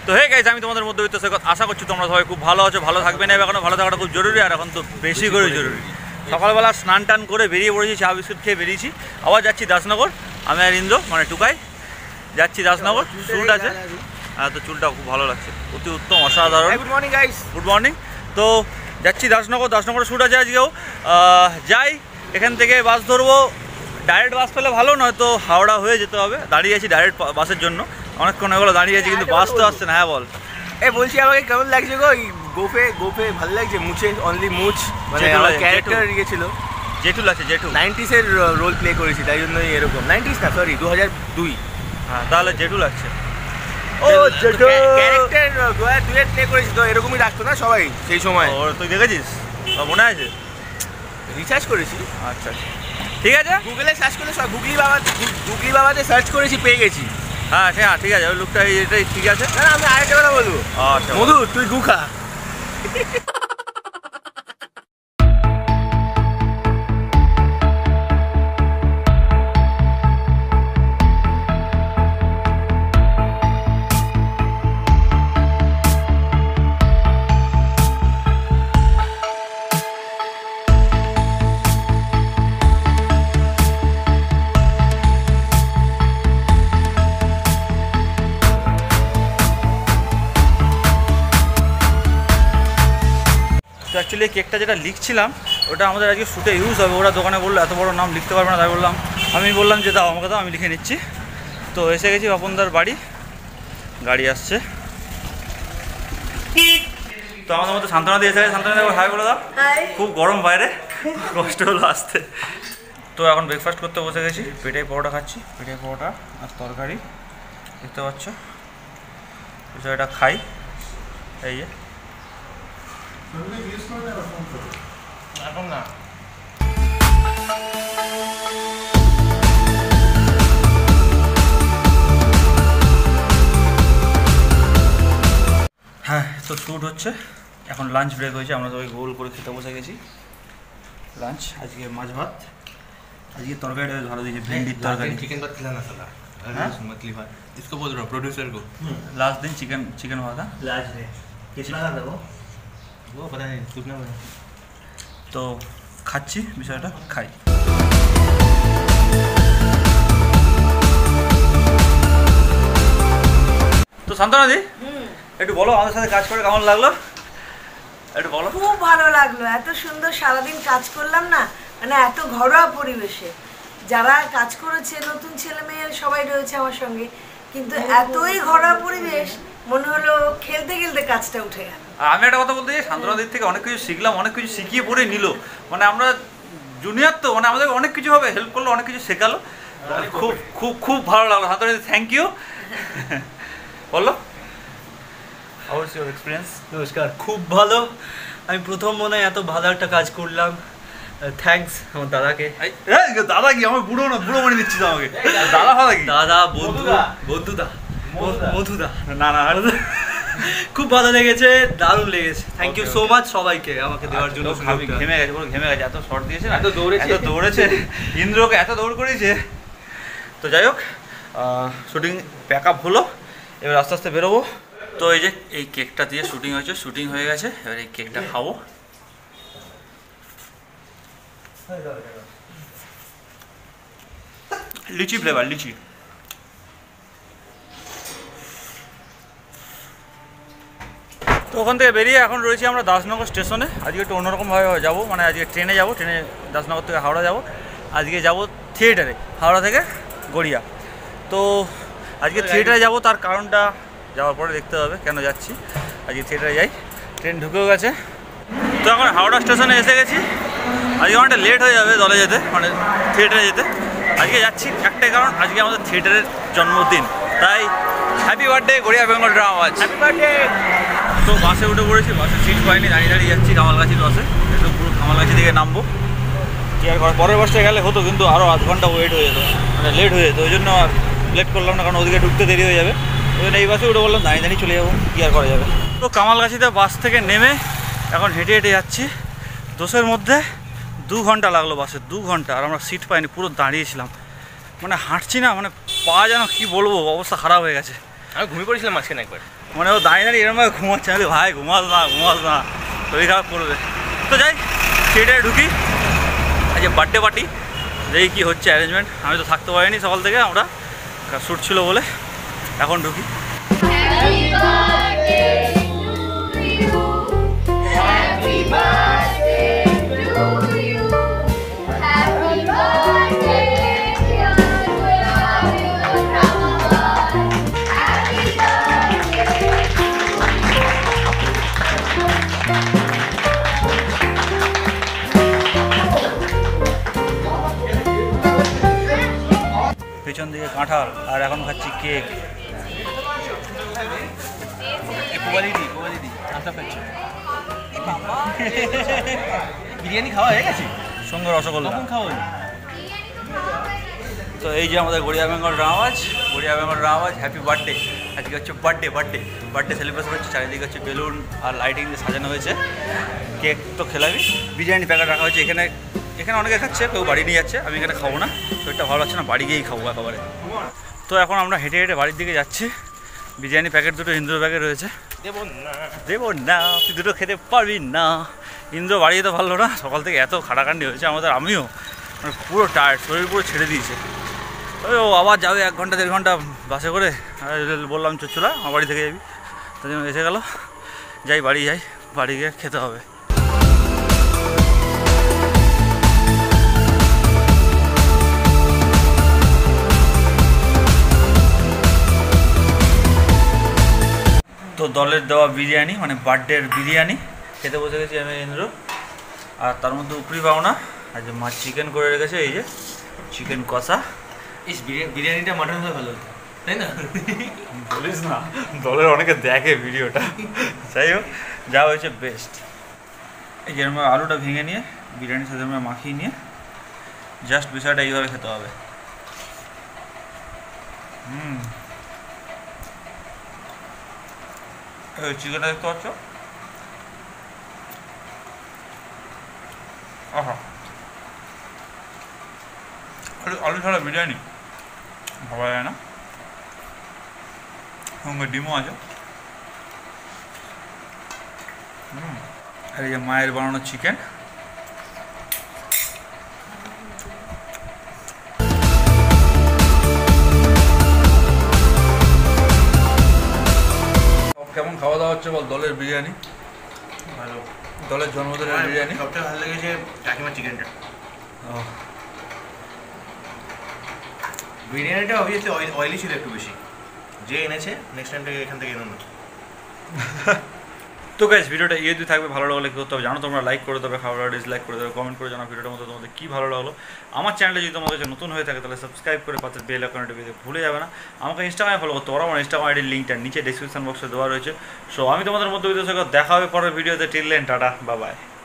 তো hey guys, আমি তোমাদের মধ্যবিত্ত সৈকত। আশা করছি তোমরা সবাই খুব ভালো আছো, ভালো থাকবে না। এখনো ভালো থাকাটা খুব জরুরি, আর এখন তো বেশি করে জরুরি। সকালবেলা স্নান টান করে বেরিয়ে পড়েছি, চা বিস্কুট খেয়ে বেরিয়েছি। আবার যাচ্ছি দাসনগর। আমি আর ইন্দ্র মানে টুকাই যাচ্ছি দাসনগর। শ্যুট আছে, হ্যাঁ, তো চুলটা খুব ভালো লাগছে, অতি উত্তম, অসাধারণ। Good morning guys. Good morning. তো যাচ্ছি দাসনগর। দাসনগরে শ্যুট আছে আজকেও। যাই, এখান থেকে বাস ধরবো। ডাইরেক্ট বাস পেলে ভালো, নয়তো হাওড়া হয়ে যেতে হবে। দাঁড়িয়ে আছি ডাইরেক্ট বাসের জন্য, অনেকক্ষণ এগুলো দাঁড়িয়ে আছি, কিন্তু বাস তো আসছে না। হ্যাঁ বল। বলছি আমাকে কেমন লাগছে গো গোফে ভালো লাগছে? মুছে অনলি মুছ মানে ক্যারেক্টার গিয়েছিল। জেঠু লাগছে, জেঠু 90s এর রোল প্লে করেছি, তাই জন্যই এরকম। 90s না, সরি 2002। হ্যাঁ, তাহলে জেঠু লাগছে। ও জেঠু ক্যারেক্টার 2002 এর প্লে করেছি, তো এরকমই রাখতো না সবাই সেই সময়। ও তুই দেখেছিস? মনে আছে? রিসার্চ করেছি। আচ্ছা, ঠিক আছে। গুগলে সার্চ করলে সব গুগলি বাবাতে সার্চ করেছি, পেয়ে গেছি। হ্যাঁ ঠিক আছে, ওই লুকটা এটাই ঠিক আছে। না আমি আরেকটা কথা বলবো। আচ্ছা, মধু তুই গুখা। তো অ্যাকচুয়ালি কেকটা যেটা লিখছিলাম ওটা আমাদের আজকে শ্যুটে ইউজ হবে। ওরা দোকানে বললো এত বড় নাম লিখতে পারবে না, তাই আমি বললাম যে দাও আমাকে দাও, আমি লিখে নিচ্ছি। তো এসে গেছি বাপনদার বাড়ি, গাড়ি আসছে। তো আমাদের মধ্যে সান্ত্বনা দিয়েছে। সান্ত্বনা দেবো, হাই বলে দাও। খুব গরম বাইরে, কষ্ট হলো আসতে। তো এখন ব্রেকফাস্ট করতে বসে গেছি। পেটাই পরোটা খাচ্ছি, পেটাই পরোটা আর তরকারি, দেখতে পাচ্ছ। এটা খাই, এই যে এখন না। হ্যাঁ, তো শ্যুট হচ্ছে, এখন লাঞ্চ ব্রেক হয়েছে, আমরা সবাই গোল করে খেতে বসে গেছি। লাঞ্চ আজকে মাছ ভাত, আজকে তরকারিটা ভালো দিয়েছে, ভেন্ডির তরকারি। चिकन भात खिलाना साला, मछली भात इसको बोल रहा हूँ प्रोड्यूसर को। लास्ट दिन चिकन भात था लास्ट डे कितना का था वो पता नहीं कितना। তো খাচ্ছি, বিষয়টা খাই। তো শান্তনা দি, একটু বলো আমাদের সাথে কাজ করে কেমন লাগলো, একটু বলো। খুব ভালো লাগলো, এত সুন্দর সারাদিন কাজ করলাম না, মানে এত ঘরোয়া পরিবেশে। যারা কাজ করেছে নতুন ছেলে মেয়ে সবাই রয়েছে আমার সঙ্গে, কিন্তু এতই ঘরোয়া পরিবেশ মনে হলো খেলতে খেলতে কাজটা উঠে গেল। আর আমি একটা কথা বলতে চাই, শান্তনা দিক থেকে অনেক কিছু শিখলাম, অনেক কিছু শিখিয়ে পড়ে নিল। মানে আমরা জুনিয়র তো, মানে আমাদের অনেক কিছু হবে, হেল্প করলো, অনেক কিছু শেখালো। খুব খুব খুব ভালো লাগলো শান্তনা দি, থ্যাংক ইউ। বলো, হাউ ইজ ইউর এক্সপিরিয়েন্স? নমস্কার, খুব ভালো। আমি প্রথম মনে হয় এত ভালো একটা কাজ করলাম। থ্যাঙ্কস আমার দাদাকে। দাদা কি আমার বুড়ো না, বুড়ো মনে দিচ্ছিস আমাকে? দাদা দাদা কি? দাদা বন্ধুদা মধুদা। না না, খুব ভালো লেগেছে, দারুণ লেগেছে। থ্যাংক ইউ সো মাচ সবাইকে আমাকে দেওয়ার জন্য। ঘেমে গেছে, পুরো ঘেমে গেছে, এত শর্ট দিয়েছে, এত দৌড়েছে, ইন্দ্রকে এত দৌড় করেছে। তো যাই হোক, শুটিং প্যাক আপ হলো, এবার আস্তে আস্তে বেরোবো। তো এই যে এই কেকটা দিয়ে শুটিং হয়েছে, শুটিং হয়ে গেছে, এবার এই কেকটা খাবো। লিচি ফ্লেভার, লিচি। তো ওখান থেকে বেরিয়ে এখন রয়েছি আমরা দাসনগর স্টেশনে। আজকে একটু অন্যরকমভাবে যাবো, মানে আজকে ট্রেনে যাবো, ট্রেনে দাসনগর থেকে হাওড়া যাবো। আজকে যাবো থিয়েটারে, হাওড়া থেকে গড়িয়া। তো আজকে থিয়েটারে যাবো, তার কারণটা যাওয়ার পরে দেখতে হবে কেন যাচ্ছি। আজকে থিয়েটারে যাই, ট্রেন ঢুকেও গেছে। তো এখন হাওড়া স্টেশনে এসে গেছি। আজকে অনেকটা লেট হয়ে যাবে দলে যেতে, মানে থিয়েটারে যেতে। আজকে যাচ্ছি একটাই কারণ, আজকে আমাদের থিয়েটারের জন্মদিন, তাই happy birthday Garia Bengal drama. Happy birthday. তো বাসে উঠে পড়েছি, বাসে সিট পাইনি, দাঁড়িয়ে দাঁড়িয়ে যাচ্ছি কামালগাছির বাসে। একটু পুরো কামালগাছি দিকে নামবো। কি আর পরের বাসটা গেলে হতো, কিন্তু আরও আধ ঘন্টা ওয়েট হয়ে যেত, মানে লেট হয়ে যেত। ওই জন্য আর লেট করলাম না, কারণ ওদিকে ঢুকতে দেরি হয়ে যাবে। ওই জন্য এই বাসে উঠে বললাম দাঁড়িয়ে দাঁড়িয়ে চলে যাবো, কী আর করা যাবে। তো কামালগাছিতে বাস থেকে নেমে এখন হেঁটে হেঁটে যাচ্ছি। দোষের মধ্যে 2 ঘন্টা লাগলো, বাসে 2 ঘন্টা। আর আমরা সিট পাইনি, পুরো দাঁড়িয়েছিলাম, মানে হাঁটছি না, মানে পা যেন কী বলবো, অবস্থা খারাপ হয়ে গেছে। আমি ঘুমিয়ে পড়েছিলাম মাঝখানে একবার। মানে ও দাঁড়িয়ে দাঁড়িয়ে এরমভাবে ঘুমাচ্ছে, আমি ভাই ঘুমাস না শরীর খারাপ করবে। তো যাই থিয়েটারে ঢুকি, আজ বার্থডে পার্টি, দেখি কী হচ্ছে অ্যারেঞ্জমেন্ট। আমি তো থাকতে পারিনি সকাল থেকে, আমরা শ্যুট ছিল বলে। এখন ঢুকি। পেছন দিকে কাঁঠাল, আর এখন খাচ্ছি কেক। বিরিয়ানি খাওয়া হয়ে গেছে, সঙ্গে রসগোল্লা। খাওয়া তো এই যে আমাদের গড়িয়া বেঙ্গল রাওয়াজ, হ্যাপি বার্থডে। আজকে হচ্ছে বার্থডে সেলিব্রেশন হচ্ছে, চারিদিকে হচ্ছে বেলুন আর লাইটিং দিয়ে সাজানো হয়েছে। কেক তো খেলাবি, বিরিয়ানি প্যাকেট রাখা হয়েছে এখানে অনেকে খাচ্ছে, কেউ বাড়ি নিয়ে যাচ্ছে। আমি এখানে খাবো না, শরীরটা ভালো লাগছে না, বাড়ি গিয়েই খাবো একেবারে। তো এখন আমরা হেঁটে হেঁটে বাড়ির দিকে যাচ্ছি। বিরিয়ানি প্যাকেট দুটো ইন্দ্র প্যাকেট রয়েছে, দেবো না, তুই দুটো খেতে পারবি না। ইন্দ্র বাড়ি যেতে পারলো না, সকাল থেকে এত খাটাখান্ডি হয়েছে আমাদের, আমিও মানে পুরো টায়ার্ড, শরীর পুরো ছেড়ে দিয়েছে। তবে ও আবার যাবে 1 ঘন্টা 1.5 ঘন্টা বাসে করে, বললাম চোলা আমার বাড়ি থেকে যাবি, তাই জন্য এসে গেল। বাড়ি যাই, বাড়ি গিয়ে খেতে হবে। তো দলের দেওয়া বিরিয়ানি, মানে বার্থডের বিরিয়ানি খেতে বসে গেছি আমি ইন্দ্র। আর তার মধ্যে উপরি পাওনা আর যে মাছ চিকেন করে রেখেছে, এই যে চিকেন কষা। বিরিয়ানিটা মাটন হলে ভালো হতো, তাই না? বলিস না, দলের অনেকে দেখে ভিডিওটা। যাই হোক, যা হয়েছে বেস্ট। এই যে আলুটা ভেঙে নিয়ে বিরিয়ানির সাথে আমরা মাখিয়ে নিয়ে জাস্ট বিষয়টা এইভাবে খেতে হবে। চিকেনটা দেখতে পাচ্ছ, আহা, আলু ছাড়া বিরিয়ানি ভাবা যায় না। সঙ্গে ডিমও আছে। আর এই যে মায়ের বানানো চিকেন। কেমন খাওয়া দাওয়া হচ্ছে বল? দলের বিরিয়ানি ভালো, দলের জন্মদিনের বিরিয়ানি। সবচেয়ে ভালো লেগেছে কাকিমার চিকেনটা। বিরিয়ানিটা অবভিয়াসলি অয়েলি ছিল একটু বেশি, যে এনেছে নেক্সট টাইম থেকে এখান থেকে এনো না। তো গাইস, ভিডিওটা যদি থাকবে, ভালো লাগলে কী করতে হবে জানো তোমরা? লাইক করে দেবে, খাবার ডিসলাইক করে দেবে, কমেন্ট করে জানাও ভিডিওটার মধ্যে তোমাদের কী ভালো লাগলো। আমার চ্যানেলে যদি তোমাদের কাছে নতুন হয়ে থাকে তাহলে সাবস্ক্রাইব করে পাশে বেল আইকনটা টিপে ভুলে যাবে না। আমাকে ইনস্টাগ্রামে ফলো করতে পারো, আমার ইনস্টাগ্রাম আইডির লিঙ্কটা নিচে ডেসক্রিপশন বক্সে দেওয়া রয়েছে। সো আমি তোমাদের মধ্যে দেখা হবে পরের ভিডিওতে। Till then, tata, bye by.